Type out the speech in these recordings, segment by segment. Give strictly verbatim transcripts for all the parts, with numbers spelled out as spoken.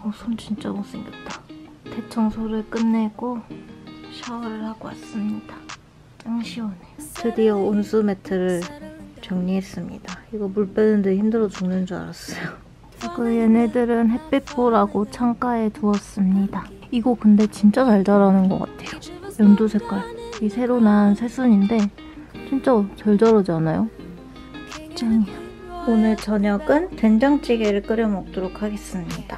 어, 손 진짜 못생겼다. 대청소를 끝내고 샤워를 하고 왔습니다. 짱 시원해. 드디어 온수 매트를 정리했습니다. 이거 물 빼는데 힘들어 죽는 줄 알았어요. 이거 얘네들은 햇빛 보라고 창가에 두었습니다. 이거 근데 진짜 잘 자라는 것 같아요. 연두 색깔. 이 새로 난 새순인데 진짜 잘 자라지 않아요? 짱이야. 오늘 저녁은 된장찌개를 끓여 먹도록 하겠습니다.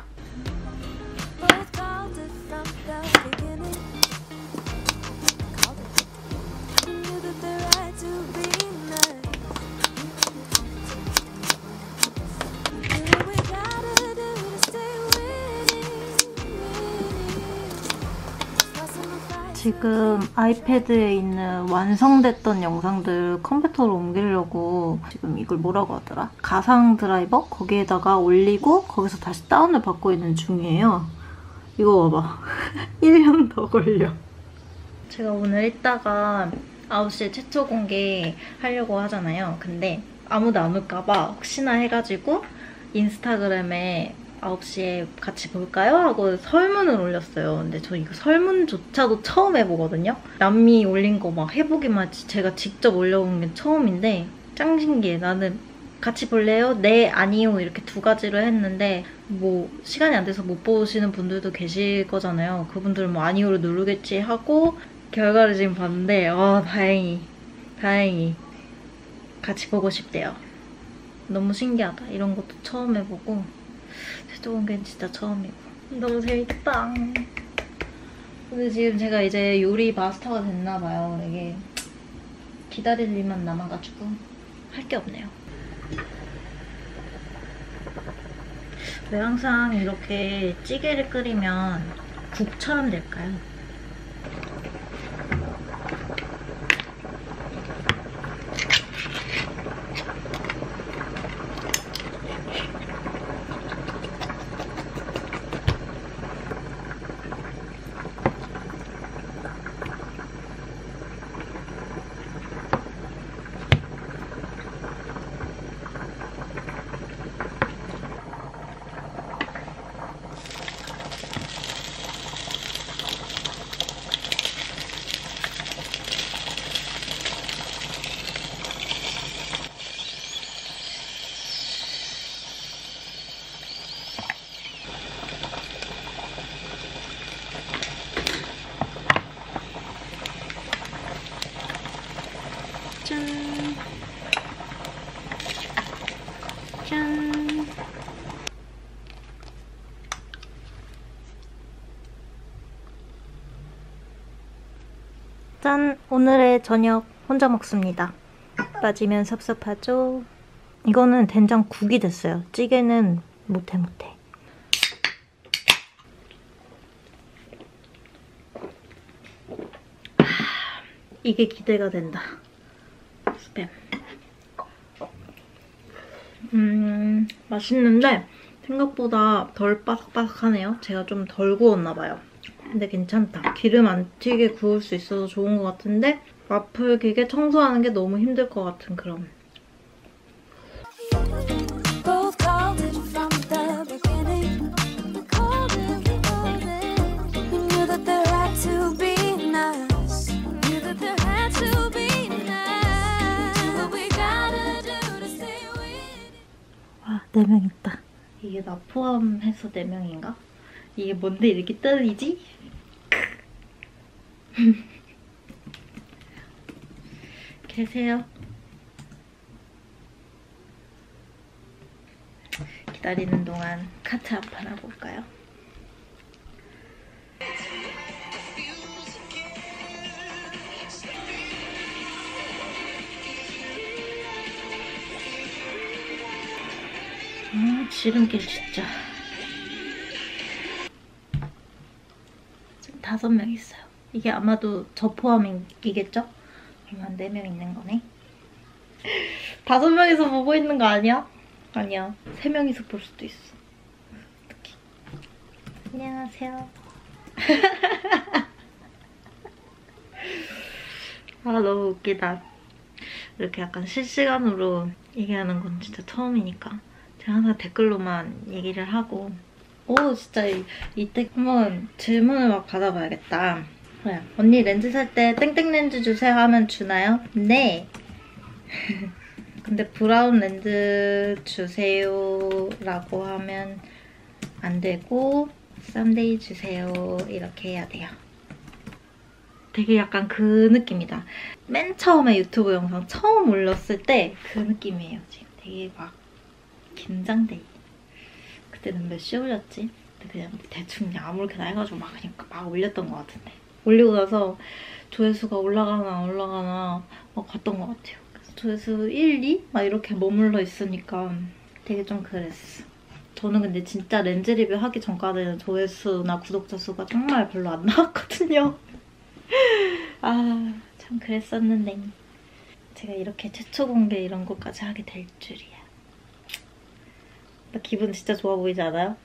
지금 아이패드에 있는 완성됐던 영상들 컴퓨터로 옮기려고 지금 이걸 뭐라고 하더라? 가상 드라이버? 거기에다가 올리고 거기서 다시 다운을 받고 있는 중이에요. 이거 봐봐. 일 년 더 걸려. 제가 오늘 이따가 아홉 시에 최초 공개 하려고 하잖아요. 근데 아무도 안 올까봐 혹시나 해가지고 인스타그램에 아홉 시에 같이 볼까요? 하고 설문을 올렸어요. 근데 저 이거 설문조차도 처음 해보거든요? 남미 올린 거 막 해보기만 했지 제가 직접 올려본 게 처음인데 짱 신기해. 나는 같이 볼래요? 네, 아니요 이렇게 두 가지로 했는데 뭐 시간이 안 돼서 못 보시는 분들도 계실 거잖아요. 그분들은 뭐 아니요를 누르겠지 하고 결과를 지금 봤는데 아 다행히 다행히 같이 보고 싶대요. 너무 신기하다. 이런 것도 처음 해보고 최초 공개는 진짜 처음이고 너무 재밌다. 근데 지금 제가 이제 요리 마스터가 됐나봐요. 이게 기다릴 일만 남아가지고 할 게 없네요. 왜 항상 이렇게 찌개를 끓이면 국처럼 될까요? 짠! 짠! 짠! 오늘의 저녁 혼자 먹습니다. 빠지면 섭섭하죠? 이거는 된장국이 됐어요. 찌개는 못해 못해. 이게 기대가 된다. 스팸. 음, 맛있는데 생각보다 덜 바삭바삭하네요. 제가 좀 덜 구웠나봐요. 근데 괜찮다. 기름 안 튀게 구울 수 있어서 좋은 것 같은데 와플 기계 청소하는 게 너무 힘들 것 같은 그런. 와, 네 명 있다. 이게 나 포함해서 네 명인가? 이게 뭔데 이렇게 떨리지? 계세요? 기다리는 동안 카트 한판 하고 올까요? 음, 지름길 진짜. 지금 다섯 명 있어요. 이게 아마도 저 포함이겠죠? 그러면 네 명 있는 거네. 다섯 명이서 보고 있는 거 아니야? 아니야. 세 명이서 볼 수도 있어. 어떡해. 안녕하세요. 아, 너무 웃기다. 이렇게 약간 실시간으로 얘기하는 건 진짜 처음이니까 제가 항상 댓글로만 얘기를 하고 오 진짜 이, 이때 한번 질문을 막 받아봐야겠다. 그래. 언니 렌즈 살 때 땡땡 렌즈 주세요 하면 주나요? 네. 근데 브라운 렌즈 주세요 라고 하면 안 되고 썬데이 주세요 이렇게 해야 돼요. 되게 약간 그 느낌이다. 맨 처음에 유튜브 영상 처음 올렸을 때 그 느낌이에요. 지금 되게 막 긴장돼. 그때는 몇 시 올렸지? 근데 그냥 대충 그냥 아무렇게나 해가지고 막 그냥 막 올렸던 것 같은데 올리고 나서 조회수가 올라가나 안 올라가나 막 봤던 것 같아요. 그래서 조회수 일, 이? 막 이렇게 머물러 있으니까 되게 좀 그랬어. 저는 근데 진짜 렌즈 리뷰 하기 전까지는 조회수나 구독자 수가 정말 별로 안 나왔거든요. 아, 참 그랬었는데 제가 이렇게 최초 공개 이런 것까지 하게 될 줄이야. 나 기분 진짜 좋아 보이지 않아요?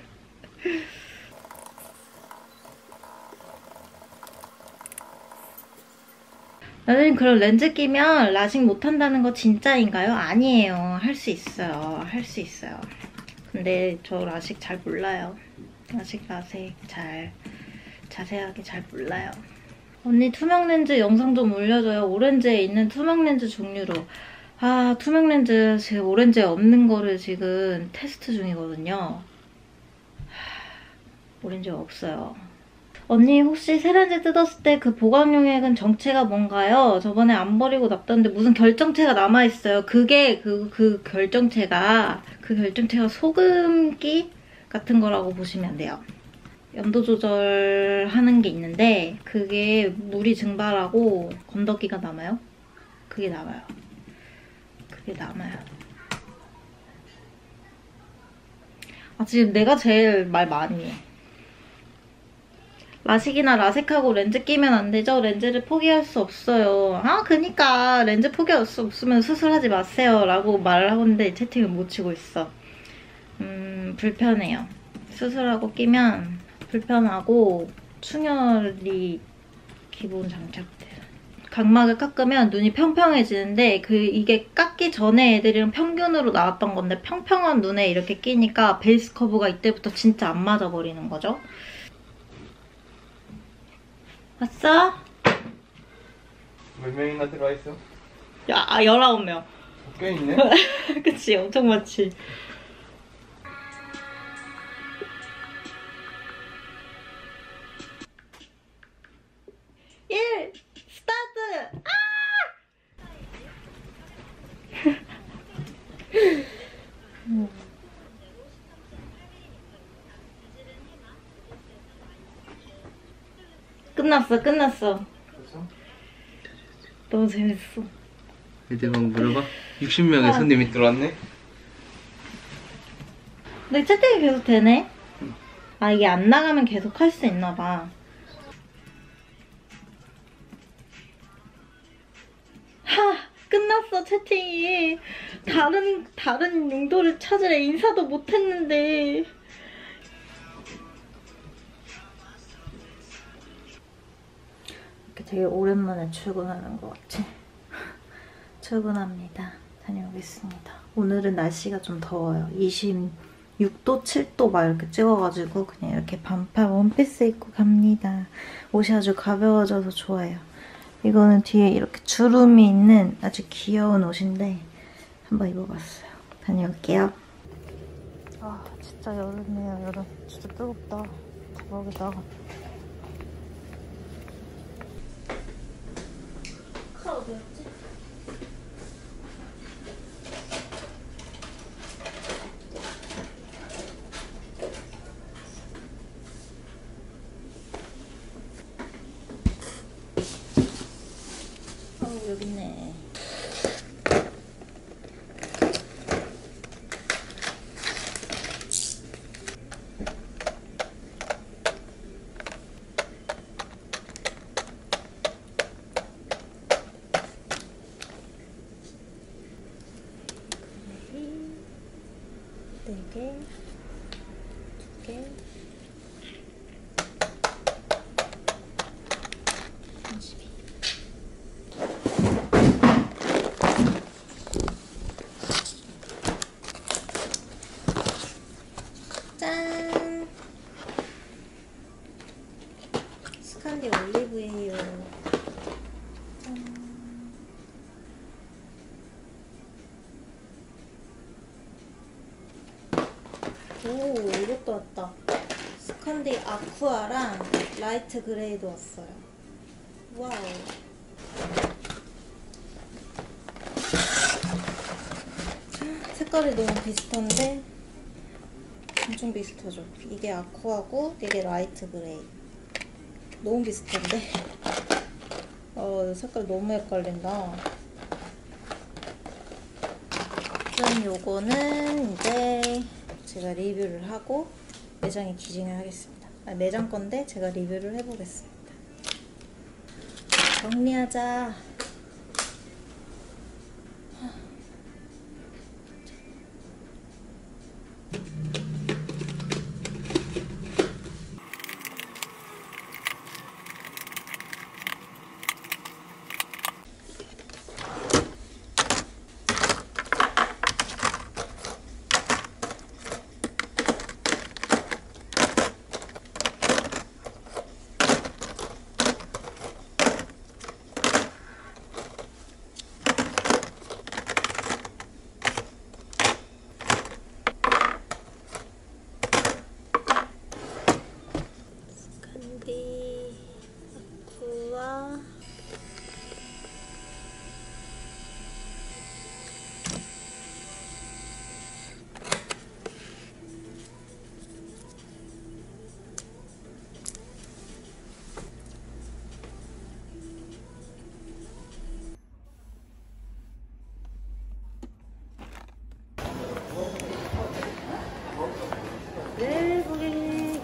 나는 그럼 렌즈 끼면 라식 못한다는 거 진짜인가요? 아니에요. 할 수 있어요. 할 수 있어요. 근데 저 라식 잘 몰라요. 라식 라섹 잘 자세하게 잘 몰라요. 언니 투명 렌즈 영상 좀 올려줘요. 오렌지에 있는 투명 렌즈 종류로. 아 투명 렌즈 지금 오렌지에 없는 거를 지금 테스트 중이거든요. 오렌지가 없어요. 언니 혹시 새 렌즈 뜯었을 때 그 보관용액은 정체가 뭔가요? 저번에 안 버리고 놨던데 무슨 결정체가 남아있어요. 그게 그, 그 결정체가 그 결정체가 소금기 같은 거라고 보시면 돼요. 염도 조절하는 게 있는데 그게 물이 증발하고 건더기가 남아요. 그게 남아요. 그게 남아요. 아 지금 내가 제일 말 많이 해. 라식이나 라섹하고 렌즈 끼면 안 되죠? 렌즈를 포기할 수 없어요. 아 그니까 렌즈 포기할 수 없으면 수술하지 마세요 라고 말을 하고 있는데 채팅을 못 치고 있어. 음 불편해요. 수술하고 끼면 불편하고 충혈이 기본 장착돼요. 각막을 깎으면 눈이 평평해지는데 그 이게 깎기 전에 애들이랑 평균으로 나왔던 건데 평평한 눈에 이렇게 끼니까 베이스 커브가 이때부터 진짜 안 맞아버리는 거죠. 왔어? 몇 명이나 들어와 있어? 야, 아, 열아홉 명. 꽤 있네? 그치, 엄청 많지. 일, 스타트! 아! 끝났어, 끝났어. 벌써? 너무 재밌어. 이제 막 물어봐? 육십 명의 아. 손님이 들어왔네? 근데 채팅이 계속 되네? 아, 이게 안 나가면 계속 할 수 있나 봐. 하! 끝났어, 채팅이. 다른, 다른 용도를 찾으래. 인사도 못했는데. 이렇게 되게 오랜만에 출근하는 것 같지? 출근합니다. 다녀오겠습니다. 오늘은 날씨가 좀 더워요. 이십육 도, 칠 도 막 이렇게 찍어가지고 그냥 이렇게 반팔 원피스 입고 갑니다. 옷이 아주 가벼워져서 좋아요. 이거는 뒤에 이렇게 주름이 있는 아주 귀여운 옷인데 한번 입어봤어요. 다녀올게요. 아 진짜 여름이에요. 여름 진짜 뜨겁다. 대박이다. 칼 어디였지? 어 여기 있네. 네 개, 두 개, 삼십이. 짠! 오, 이것도 왔다. 스칸디 아쿠아랑 라이트 그레이도 왔어요. 와우. 색깔이 너무 비슷한데 엄청 비슷하죠? 이게 아쿠아고 이게 라이트 그레이. 너무 비슷한데? 어, 색깔 너무 헷갈린다. 그럼 요거는 이제 제가 리뷰를 하고 매장에 기증을 하겠습니다. 아, 매장 건데 제가 리뷰를 해보겠습니다. 정리하자. 스칸디 아쿠아 네, 고객님.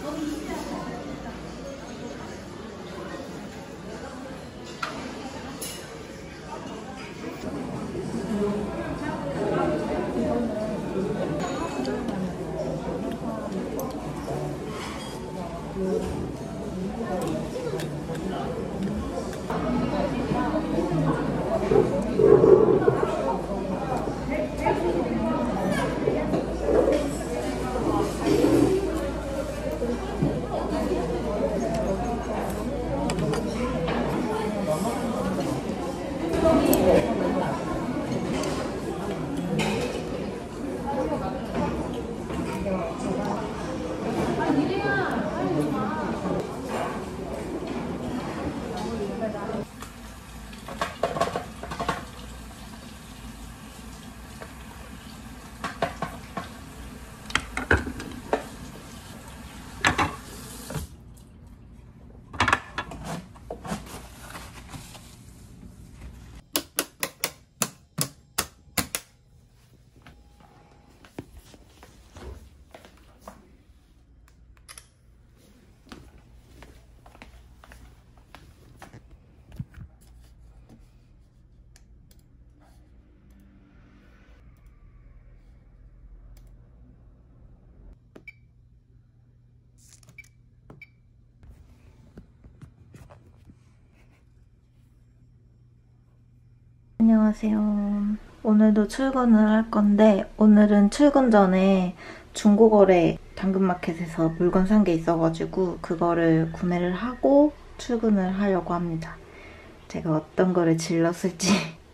안녕하세요. 오늘도 출근을 할 건데 오늘은 출근 전에 중고거래 당근마켓에서 물건 산 게 있어가지고 그거를 구매를 하고 출근을 하려고 합니다. 제가 어떤 거를 질렀을지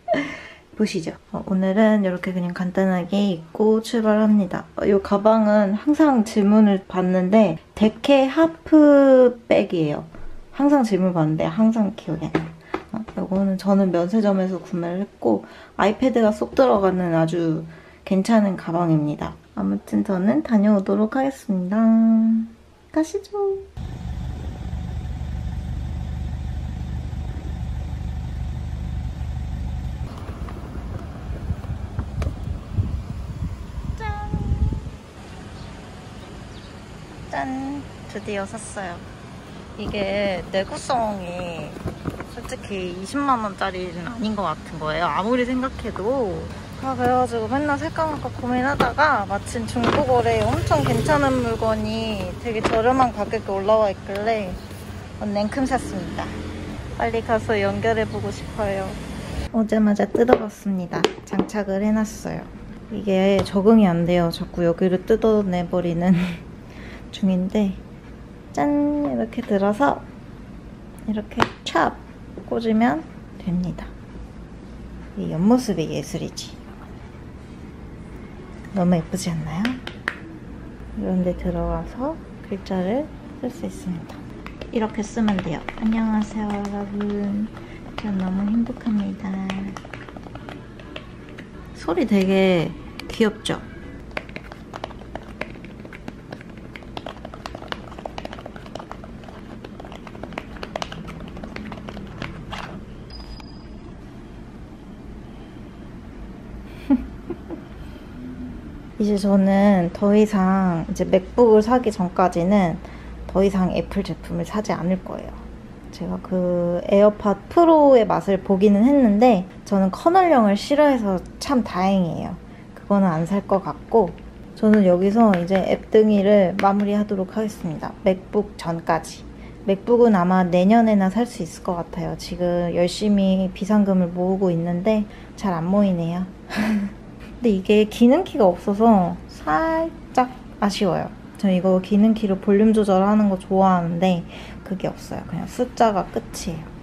보시죠. 어, 오늘은 이렇게 그냥 간단하게 입고 출발합니다. 어, 이 가방은 항상 질문을 받는데 데케 하프 백이에요. 항상 질문 받는데 항상 기억이 안 나요. 이거는 저는 면세점에서 구매를 했고 아이패드가 쏙 들어가는 아주 괜찮은 가방입니다. 아무튼 저는 다녀오도록 하겠습니다. 가시죠. 짠! 짠! 드디어 샀어요. 이게 내구성이 솔직히 이십만 원짜리는 아닌 것 같은 거예요. 아무리 생각해도. 아, 그래가지고 맨날 살까 말까 고민하다가 마침 중고거래에 엄청 괜찮은 물건이 되게 저렴한 가격에 올라와 있길래 냉큼 샀습니다. 빨리 가서 연결해보고 싶어요. 오자마자 뜯어봤습니다. 장착을 해놨어요. 이게 적응이 안 돼요. 자꾸 여기를 뜯어내버리는 중인데 짠! 이렇게 들어서 이렇게 찹! 꽂으면 됩니다. 이 옆모습이 예술이지. 너무 예쁘지 않나요? 이런 데 들어가서 글자를 쓸 수 있습니다. 이렇게 쓰면 돼요. 안녕하세요, 여러분. 전 너무 행복합니다. 소리 되게 귀엽죠? 이제 저는 더 이상 이제 맥북을 사기 전까지는 더 이상 애플 제품을 사지 않을 거예요. 제가 그 에어팟 프로의 맛을 보기는 했는데 저는 커널형을 싫어해서 참 다행이에요. 그거는 안 살 것 같고 저는 여기서 이제 앱 등이를 마무리하도록 하겠습니다. 맥북 전까지. 맥북은 아마 내년에나 살 수 있을 것 같아요. 지금 열심히 비상금을 모으고 있는데 잘 안 모이네요. 근데 이게 기능키가 없어서 살짝 아쉬워요. 저 이거 기능키로 볼륨 조절하는 거 좋아하는데 그게 없어요. 그냥 숫자가 끝이에요.